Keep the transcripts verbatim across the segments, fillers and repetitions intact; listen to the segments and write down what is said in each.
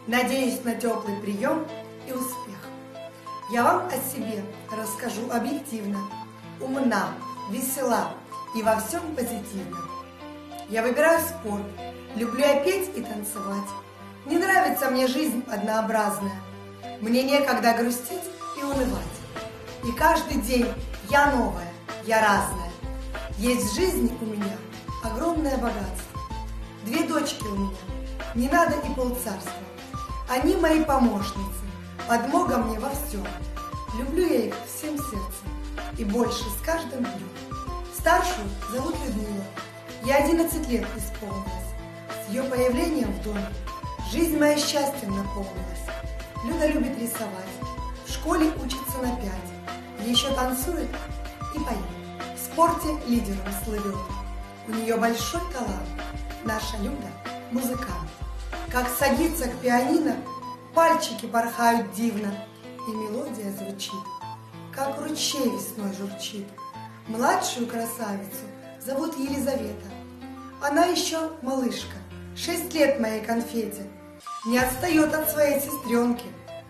Надеюсь на теплый прием и успех. Я вам о себе расскажу объективно, умна, весела и во всем позитивно. Я выбираю спорт, люблю я петь и танцевать. Не нравится мне жизнь однообразная, мне некогда грустить и унывать. И каждый день я новая, я разная. Есть в жизни у меня огромное богатство. Две дочки у меня, не надо и полцарства. Они мои помощницы, подмога мне во всем. Люблю я их всем сердцем и больше с каждым днем. Старшую зовут Людмила, ей одиннадцать лет исполнилось. С ее появлением в доме жизнь моя счастьем наполнилась. Люда любит рисовать, в школе учится на пять, еще танцует и поет. В спорте лидером слывет, у нее большой талант. Наша Люда – музыкант. Как садится к пианино, пальчики порхают дивно, и мелодия звучит, как ручей весной журчит. Младшую красавицу зовут Елизавета. Она еще малышка, шесть лет моей конфете, не отстает от своей сестренки.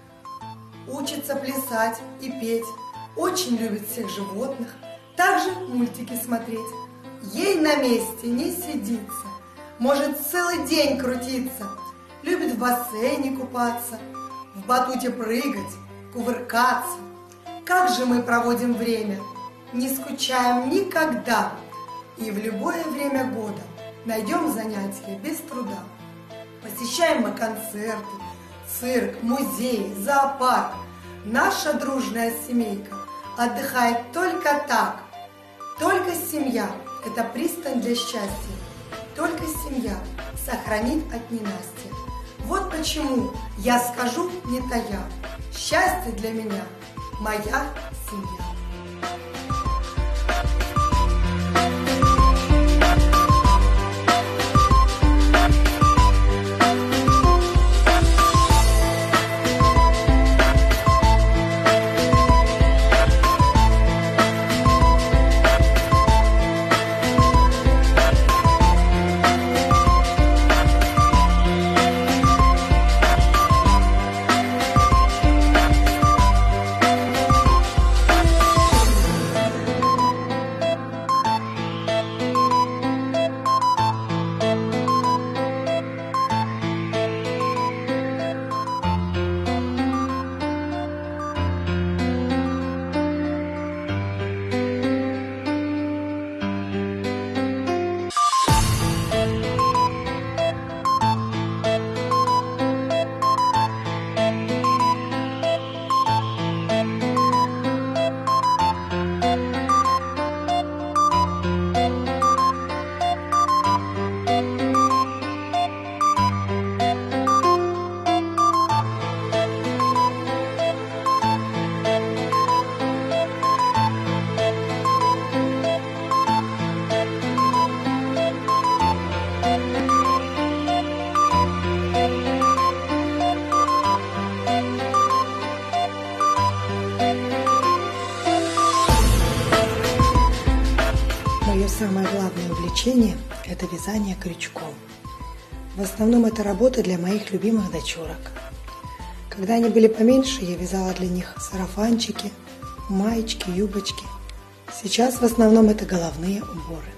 Учится плясать и петь, очень любит всех животных, также мультики смотреть. Ей на месте не сидится, может целый день крутиться. Любит в бассейне купаться, в батуте прыгать, кувыркаться. Как же мы проводим время, не скучаем никогда. И в любое время года найдем занятия без труда. Посещаем мы концерты, цирк, музей, зоопарк. Наша дружная семейка отдыхает только так. Только семья – это пристань для счастья. Только семья сохранит от ненастья. Вот почему я скажу, не тая, счастье для меня – моя семья. Мое самое главное увлечение – это вязание крючком. В основном это работа для моих любимых дочурок. Когда они были поменьше, я вязала для них сарафанчики, маечки, юбочки. Сейчас в основном это головные уборы.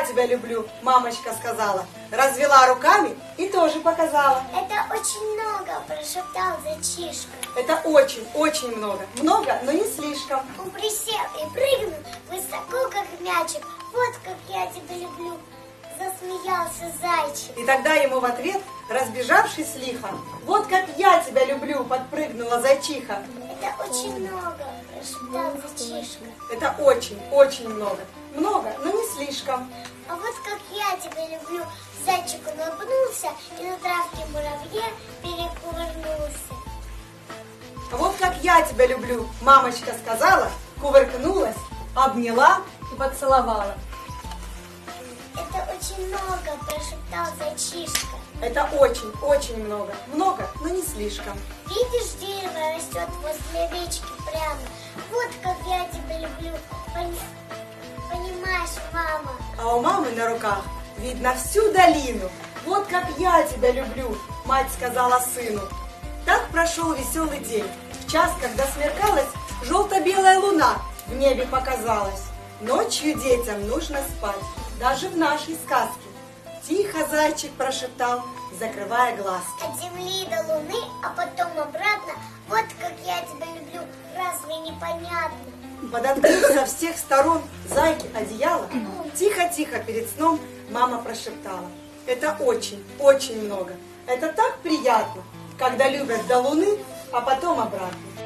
тебя люблю, мамочка сказала. Развела руками и тоже показала. Это очень много, прошептал зайчишка. Это очень, очень много. Много, но не слишком. Он присел и прыгнул высоко, как мячик. Вот как я тебя люблю, засмеялся зайчик. И тогда ему в ответ, разбежавшись лихо, вот как я тебя люблю, подпрыгнула зайчиха. Это очень много, прошептал зайчишка. Это очень, очень много. Много, но не слишком. А вот как я тебя люблю, зайчик улыбнулся и на травке муравье перекувырнулся. А вот как я тебя люблю, мамочка сказала, кувыркнулась, обняла и поцеловала. Это очень много, прошептал зайчишка. Это очень, очень много. Много, но не слишком. Видишь, дерево растет возле речки прямо. Вот как я тебя люблю, пони... понимаешь, мама? А у мамы на руках видно всю долину. Вот как я тебя люблю, мать сказала сыну. Так прошел веселый день. В час, когда смеркалась, желто-белая луна в небе показалась. Ночью детям нужно спать, даже в нашей сказке. Тихо зайчик прошептал, закрывая глазки. От земли до луны, а потом обратно. Вот как я тебя люблю, разве непонятно? Подоткнув со всех сторон зайки одеяло, тихо-тихо перед сном мама прошептала. Это очень, очень много. Это так приятно, когда любят до луны, а потом обратно.